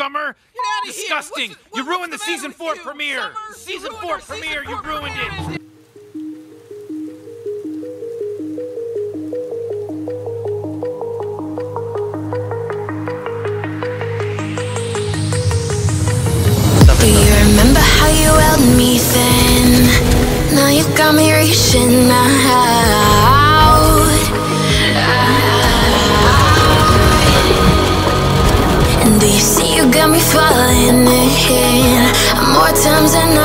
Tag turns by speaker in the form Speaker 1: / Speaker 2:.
Speaker 1: Summer?
Speaker 2: Get out of
Speaker 1: Disgusting!
Speaker 2: here.
Speaker 1: You ruined the
Speaker 2: What's the
Speaker 1: season
Speaker 2: matter
Speaker 1: 4
Speaker 2: with you?
Speaker 1: premiere!
Speaker 2: Summer,
Speaker 1: Season
Speaker 2: you
Speaker 1: 4
Speaker 2: ruined our
Speaker 1: premiere,
Speaker 2: season
Speaker 1: you
Speaker 2: 4
Speaker 1: ruined
Speaker 2: premiere.
Speaker 1: it!
Speaker 3: Do you remember how you held me then? Now you got me reaching out. And do you see you got me falling in more times than